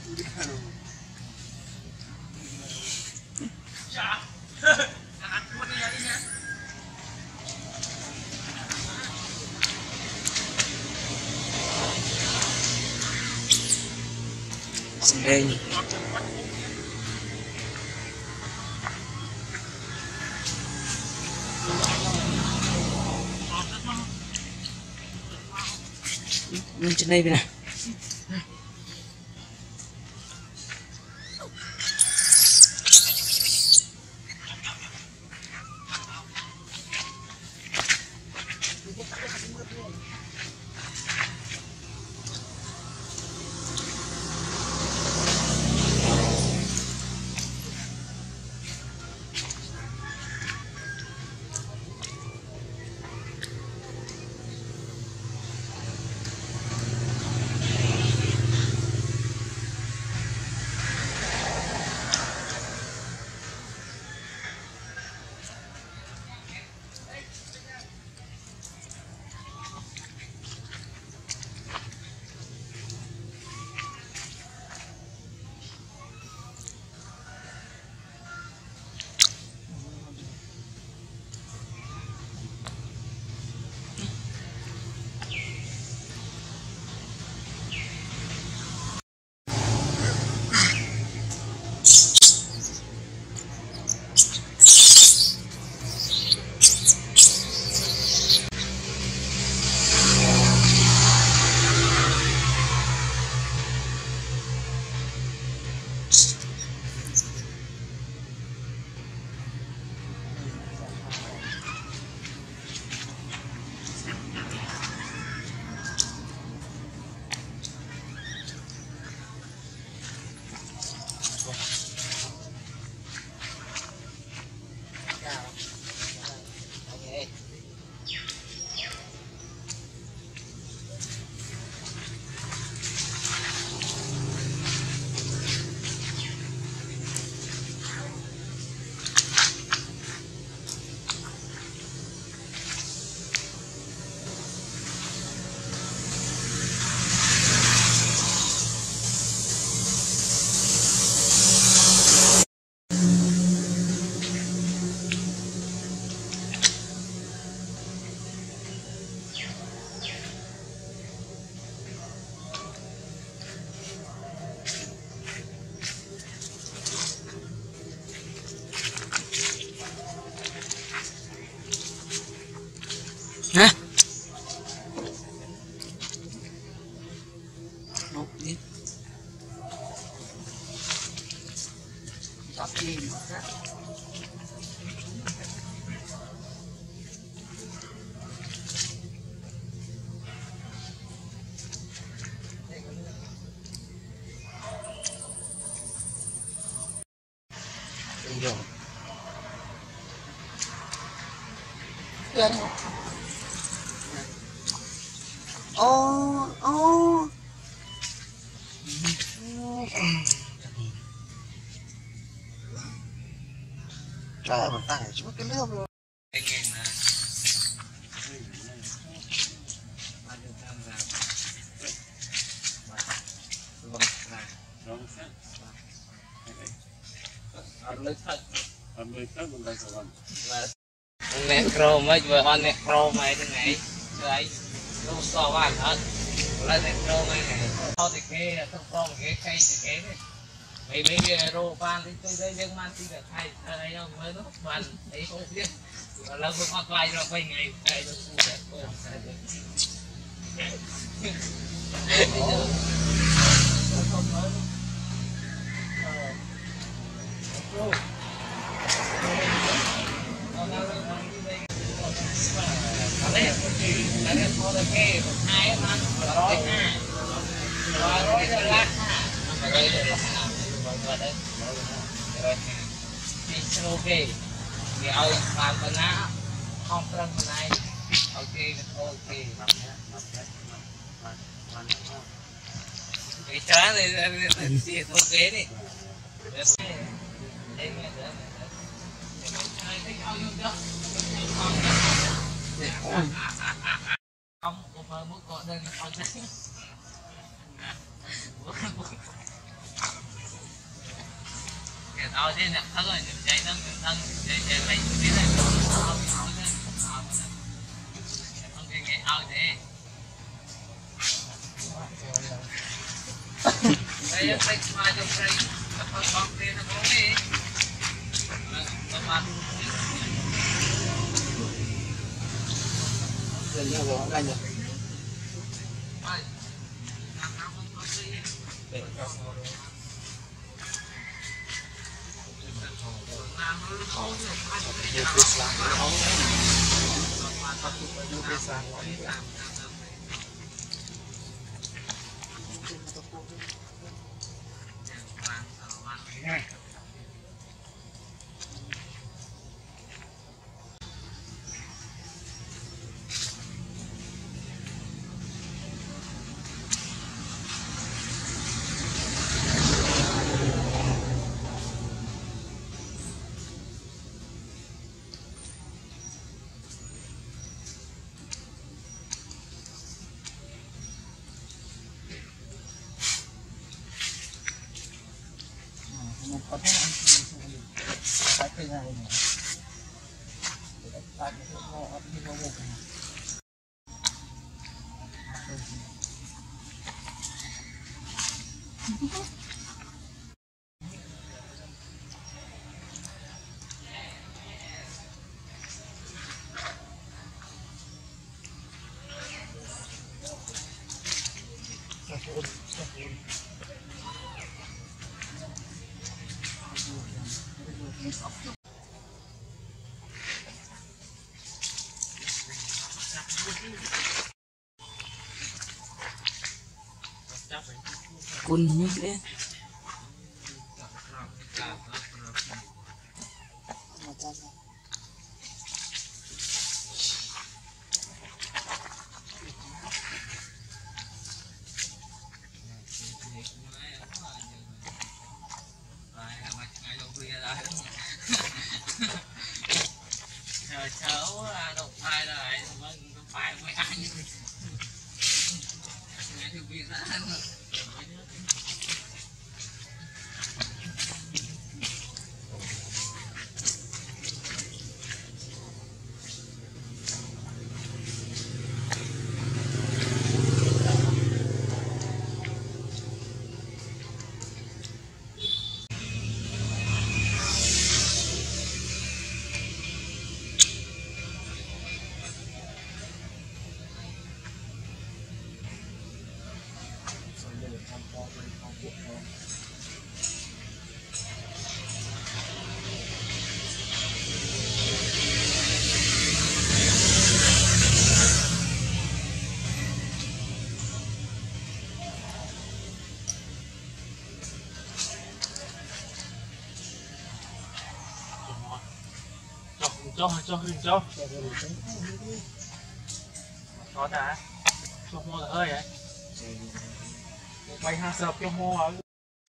Đây trên đây bên này hả? Một đi. Chọc gì nữa đó. Đi rồi. Lên. Ô trời ơi, mình tăng xuống cái nước luôn. Anh em nè. Necro mấy vừa on necro mấy thế này đấy nó so vào hết lấy necro mấy này thôi thì cái thông phong cái cây thì cái đấy mấy cái rô van thì tôi thấy dân man thì được hay đây đâu mới nó bàn đấy không biết là vừa qua quay rồi quay ngày đây nó cũng sẽ ok thì ơi làm bên á không bên này ok ok cái trái này ok đi không có phải muốn có đây không ao thế nè thằng ơi chạy nó thằng chạy mày biết này ao thế không nghe ao thế đây phải mai cho phải con kia nó có gì nó ăn giờ nhau rồi anh nhỉ để cho có thể ăn cái này này để ta có thể ngồi ở bên ngồi Kun như thế cháu là độc thai rồi không phải mấy anh nghe thì biết là cho có đã cho mua là hơi vậy bay ha sập cho mua